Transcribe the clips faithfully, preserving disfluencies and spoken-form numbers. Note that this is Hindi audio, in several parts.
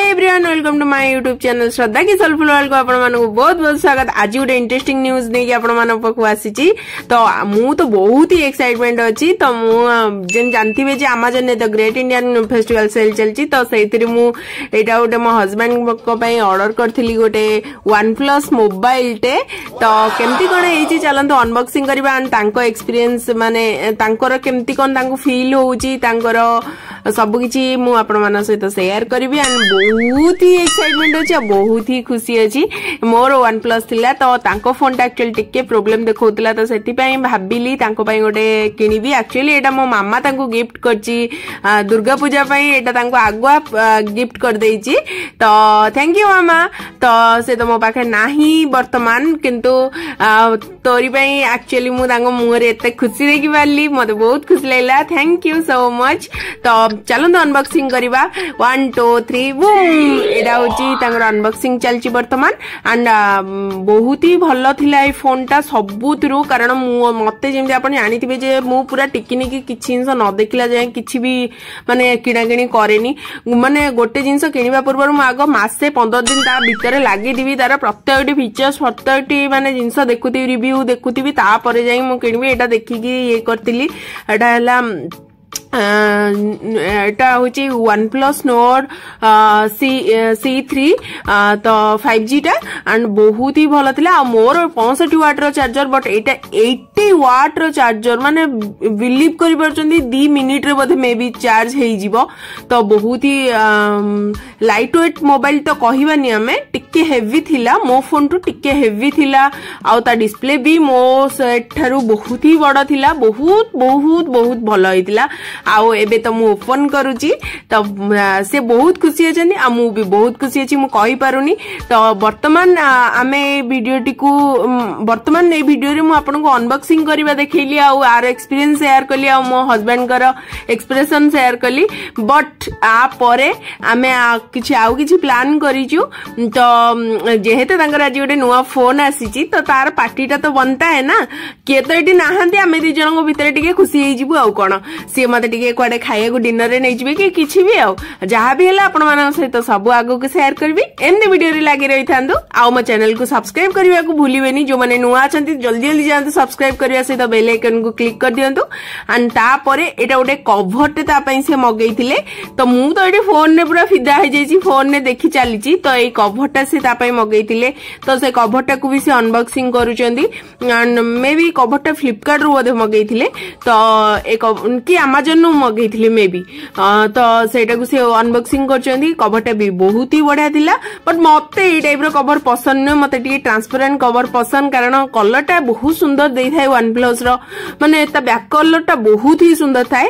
Everyone welcome to my YouTube channel Shraddha की सोलफुल वर्ल्ड को आपण मानक बहुत बहुत स्वागत। आज गोटे इंटरेस्टिंग न्यूज नहीं कि आपण मानक पाखु आसीची तो मु तो बहुत ही एक्साइटमेंट अछि। तो मु जेन जानथिबे जे अमेज़न ने the great Indian festival sale चलची तो सेतिरि मु एटा गोटे मो हस्बैंड को पई ऑर्डर करथिली गोटे वन प्लस मोबाइल टे। तो केमती कोन एची चलंतो अनबॉक्सिंग करबा एंड तांको एक्सपीरियंस माने तांकर केमती कोन तांको फील होउची तांकर सब किछि मु आपण मानक सहित शेयर करबी एंड बहुत ही एक्साइटमेंट अछि बहुत ही खुशी अछि। मोर वन प्लस थिला तो तांको फोन टा एक्चुअली टिके प्रॉब्लम देखौतला तो सेति पई भाबिली तांको पई गोटे किनिबी। एक्चुअली एटा मो मामा तांको गिफ्ट करची दुर्गा पूजा पई एटा तांको आगुआ गिफ्ट कर देइची तो थैंक यू मामा। तो से तो मो पाखे नाही वर्तमान किंतु तोरी पई एक्चुअली मु तांको मुहरे एते खुशी देखि पारली मते बहुत खुशी लागला। Thank you so much. तो चलो अनबॉक्सिंग करबा वन टू थ्री बूम एटा होची तांगर अनबॉक्सिंग चलची वर्तमान एंड बहुत ही भलो थिला ए फोन टा सबुतरु कारण मते जेमति आपण जानिथिबे जे मु पूरा टिकिनिकी किछि जिंस न देखिला जाय किछि भी माने किणा किणी करेनी माने गोटे जिंस किनिबा पूर्व मु आगो मासे पंद्रह दिन ता भीतर लागि दिबी तार प्रत्येकटी फीचर्स प्रत्येकटी माने जिंस देखुती रिव्यू देखुतीबी ता परे जाई मु किनिबी एटा देखिकी ये करतिली। एटा हला एटा होची OnePlus Nord C E three तो फाइव जी टा एंड बहुत ही भलो थिला। आ मोर पैंसठ वाट रो चार्जर बट एटा अस्सी वाट रो चार्जर माने बिलीव करि परचंदी दो मिनिट रे बधे मे बी चार्ज हेई जिवो। तो बहुत ही लाइट वेट मोबाइल तो कहिबानी हमें टिके हेवी थिला मो फोन टू टिके हेवी थिला आ ता डिस्प्ले भी मो सेट थारु बहुत ही बड़ थिला बहुत बहुत बहुत भलो हितिला। आउ एबे तो मु ओपन करूची तो से बहुत खुशी अछनी आ मु भी बहुत खुशी अछि मु कहि पारुनी। तो वर्तमान आमे वीडियोटी को वर्तमान ए वीडियो रे मु आपन को अनबॉक्सिंग करबा देखैली आ आर एक्सपीरियंस शेयर करली आ मो हस्बैंड कर एक्सप्रेशन शेयर करली बट आ परे आमे किछि आउ किछि प्लान करिचु। तो जेहेते तांकर आज गोटे नुवा फोन आसीची तो तार पार्टीटा तो बनता है ना के तो एटी नाहंती आमे दि जण को भितर टिके खुशी हेइ जिवु आ कोन से मते टिके कोडे खाइया को डिनर रे नै जिवे कि किछि भी आउ जहां भी हला आपण मानन सहित सब आगो को शेयर करबी एमने वीडियो रे लागि रहि थांदो आ मो चैनल को सब्सक्राइब करबा को भूलिबेनी जो माने नुवा अछंती जल्दी जल्दी जानते सब्सक्राइब करबा सहित बेल आइकन को क्लिक कर दियंतु एंड ता परे एटा गोटे कवर ते ता पई से मगैथिले। तो मु तो एटी फोन ने पूरा फिदा हे जाईची फोन ने देखि चालीची तो ए कवर टा से ता पई मगैथिले तो से कवर टा को भी से अनबॉक्सिंग करूचंदी एंड मे बी कवर टा फ्लिपकार्ट रो बधे मगैथिले तो एक उनकी अमेज़न नु मगैथिले मे बी तो सेटा को से अनबॉक्सिंग करचंदी। कवर टा भी बहुत ही बढ़िया थिला बट मते ए टाइप रो कवर पसंद न मते टी ट्रांसपेरेंट कवर पसंद कारण कलर टा बहुत सुंदर देई थाए वन प्लस रो माने ता बैक कलर टा बहुत ही सुंदर थाए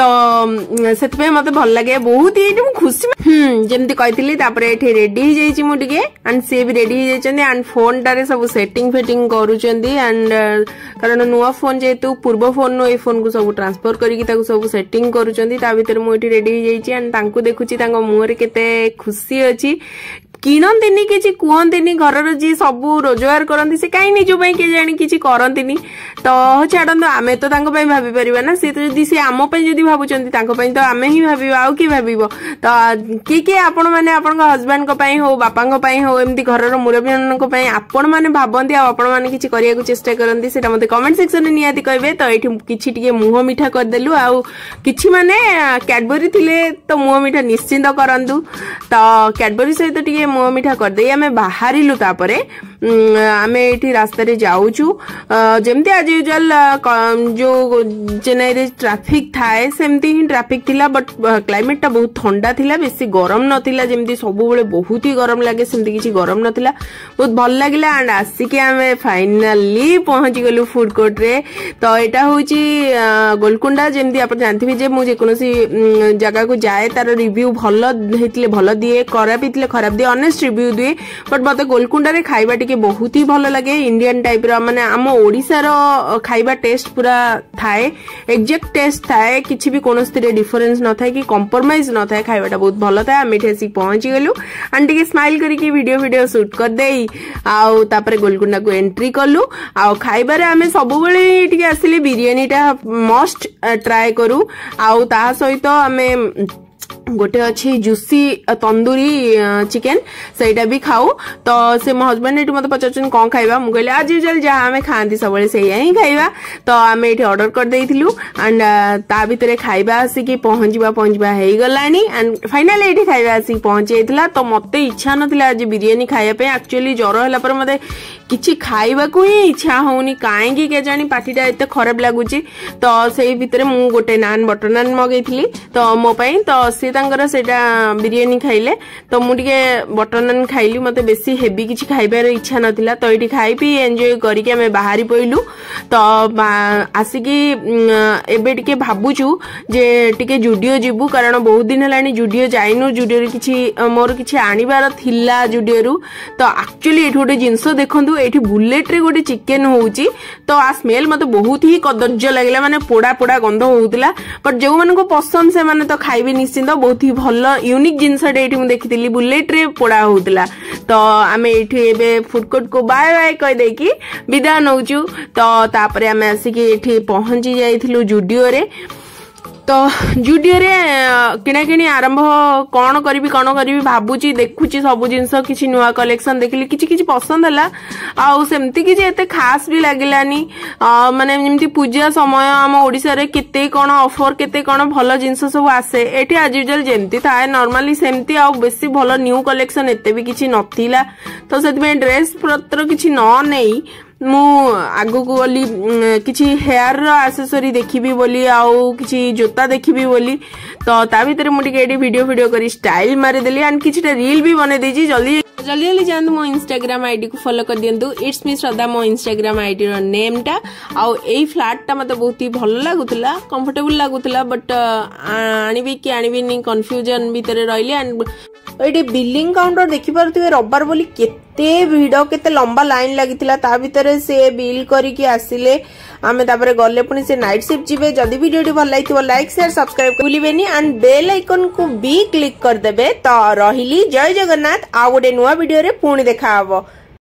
तो सेत पे मते भल लागे बहुत ही एटी खुशी हम जेमति कहितली तापर एठी रेडी हो जाईची मु टिके एंड से भी रेडी हो जाईचंदी एंड फोन टा रे सब सेटिंग फेटिंग करूचंदी एंड कारण नुवा फोन जेतु पूर्व फोन नो ए फोन को सब ट्रांसफर करिकि ताको सब सेटिंग करूचंदी ता भीतर मु एठी रेडी हो जाईची एंड तांको देखुची तांको मुहरे केते खुशी अछि किणंतिनी किछि कुहंतिनी घरर जी सब रोजगार करंती से काई निजो पई के जानी किछि करंतिनी तो छाडंतो आमे तो तांको पई भाबी परिबा ना से तो जदी से आमो पई जदी भाबुचंती तांको पई तो आमे ही भाबिबा आउ की भाबिबो। तो के के आपण माने आपण को हस्बैंड को पई हो बापा को पई हो एमती घरर मुरबीन को पई आपण माने भाबंती आ आपण माने किछि करिया को चेष्टा करंती सेटा मते कमेंट सेक्शन में नियाती कहबे। तो एठी किछि टिके मुह मिठा कर देलु आ किछि माने कैडबरी थिले तो मुह मिठा निश्चिंत करंतु तो कैडबरी सहित टिके मुह मिठा कर दे आमे बाहरिलु तापरे आमे एठी रास्ता रे जाउछु जेमती आज यूजुअल जो चेन्नई रे ट्रैफिक थाए सेमती ही ट्रैफिक थिला बट क्लाइमेट टा बहुत ठंडा थिला बेसी गरम नथिला जेमती सब बेले बहुत ही गरम लागे सेमती किछि गरम नथिला बहुत भल लागिला एंड आसी के आमे फाइनली पहुंच गेलु फूड कोर्ट रे। तो एटा होची गोलकुंडा जेमती आपण जानथिबे जे मु जे कोनोसी जगह को जाए तार रिव्यू भलो हेतिले भलो दिए खराब हेतिले खराब दिए ऑनेस्ट रिव्यू दिए बट मते गोलकुंडा रे खाइबा टिके बहुत ही भलो लागे इंडियन टाइप रो माने आम ओडिसा रो खाइबा टेस्ट पूरा थाए एग्जैक्ट टेस्ट थाए किछि भी कोनोस रे डिफरेंस न थाए कि कंप्रोमाइज न थाए खाइबाटा बहुत भलो थाए। आमे ठेसी पहुंची गेलु एंड टिके स्माइल करी कि वीडियो वीडियो शूट कर देई आउ तापरे गोलकुंडा को एंट्री करलु आउ खाइबा रे आमे सब बेले टिके आसिले बिरयानी टा मस्ट ट्राई करू आउ ता सहित आमे गोटे अच्छी जूसी तंदूरी चिकेन सेटा भी खाऊ। तो से मो हजबैंड ये मत पचार कौन खाइबा मु कहले आज यूजुअल जहाँ आम खाती सब ही खाइबा। तो आम ये ऑर्डर कर देइथिलु एंड ता भितर खाइबा आसिकी पहुँचवा पहुँचवा हो गलानी एंड फाइनाली ये खाइबा आसिकी पहुँची जाइथिला। तो मत इच्छा नथिला आज बिरियानी खाइबा एक्चुअली ज्वर होला पर मते किछि खाइबा को ही इच्छा होनी काहेकि के जानी पार्टीटा एते खराब लागुची। तो सेई भितर मु गोटे नान बटर नान मगैथिली तो मो पई तो से तांकर सेटा बिरियानी खाइले। तो मु टिके बटर नान खाइली मते बेसी हेवी किछि खाइबार इच्छा नथिला। तो एठी खाइ पी एन्जॉय करिके हमें बाहरी पइलु। तो आसिकी एबे टिके भाबुचु जे टिके जुडियो जिबु कारण बहुत दिन हलानी जुडियो जाइनु जुडियो किछि मोर किछि आनिबार थिला जुडियो। तो एक्चुअली एठी गोटे जिंस देखंतु एठी बुलेट रे गोटे चिकेन होउची। तो आ स्मेल मते बहुत ही कदर्ज लागला माने पोड़ा पोड़ा गंध होउतला बट जो मन को पसंद से माने तो खाइबे निश्चिंत बहुत ही भलो यूनिक जिंस डे एठी मु देखितिली बुलेट रे पोड़ा होउतला। तो आमे एठी एबे फूड कोर्ट को बाय बाय कह दे कि विदा नउचू। तो तापरे आमे आसी कि एठी पहुंची जाइथिलु जुडियो रे। तो जुडियो रे किना किनी आरंभ कौन करी कौन करी भाबुची देखुची सब जिनस किछि नुआ कलेक्शन देखली किछि किछि पसंद हला आउ सेमती किछि एते खास भी लागिलानी। माने जेमती पूजा समय हम ओडिसा रे केते कोन ऑफर केते कोन भलो जिनस सब आसे एठी आज यूजुअल जेमती थाए नॉर्मली सेमती आउ बेसी भलो न्यू कलेक्शन एते भी किछि नथिला। तो सेतमे ड्रेस पत्र किछि न नेई मु आगु को बोली किछि हेयर रो एक्सेसरी देखिबी बोली आउ किछि जोता देखिबी बोली। तो ता भीतर मु टिके एडी वीडियो वीडियो करी स्टाइल मारी देली एंड किछिटा रील भी बने देजी। जल्दी जल्दी जल्दी जानतु मो इंस्टाग्राम आईडी को फॉलो कर दियंतु इट्स मी श्रद्धा मो इंस्टाग्राम आईडी रो नेम टा। आउ एई फ्लैट टा मते बहुत ही भलो लागुतला कंफर्टेबल लागुतला बट आनिबी कि आनिबी नि कंफ्यूजन भीतर रहली एंड एडी बिलिंग काउंटर देखि पारथिबे रब्बार बोली केते भिडो केते लंबा लाइन लागितिला ता भीतर से बिल करी कि आसिले आमे तापरे गले पुनी से नाइट शिफ्ट जिबे। जदी वीडियोटी भल लागिथिबो लाइक शेयर सब्सक्राइब भूलिबेनी एंड बेल आइकन को भी क्लिक कर देबे। तो रहिली जय जगन्नाथ आ गोटे नुवा वीडियो रे पुणी देखा हबो।